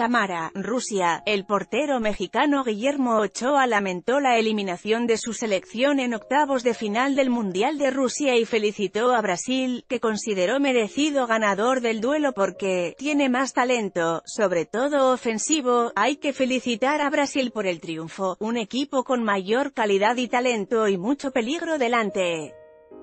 Samara, Rusia. El portero mexicano Guillermo Ochoa lamentó la eliminación de su selección en octavos de final del Mundial de Rusia y felicitó a Brasil, que consideró merecido ganador del duelo porque tiene más talento, sobre todo ofensivo. Hay que felicitar a Brasil por el triunfo, un equipo con mayor calidad y talento y mucho peligro delante.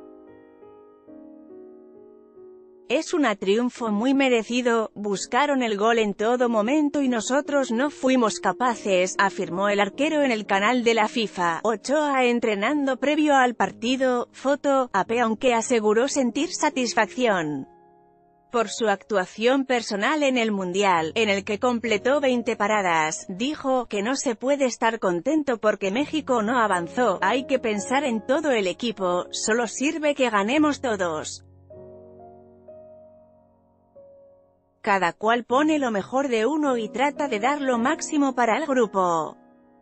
Es un triunfo muy merecido, buscaron el gol en todo momento y nosotros no fuimos capaces, afirmó el arquero en el canal de la FIFA. Ochoa entrenando previo al partido, foto, AP, aunque aseguró sentir satisfacción por su actuación personal en el Mundial, en el que completó 20 paradas, dijo que no se puede estar contento porque México no avanzó, hay que pensar en todo el equipo, solo sirve que ganemos todos. Cada cual pone lo mejor de uno y trata de dar lo máximo para el grupo.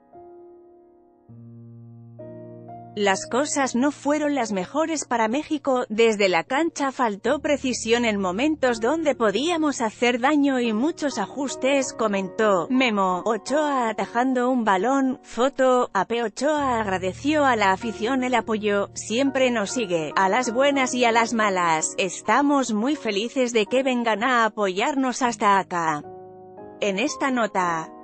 Las cosas no fueron las mejores para México, desde la cancha faltó precisión en momentos donde podíamos hacer daño y muchos ajustes, comentó. Memo, Ochoa atajando un balón, foto, AP. Ochoa agradeció a la afición el apoyo, siempre nos sigue, a las buenas y a las malas, estamos muy felices de que vengan a apoyarnos hasta acá. En esta nota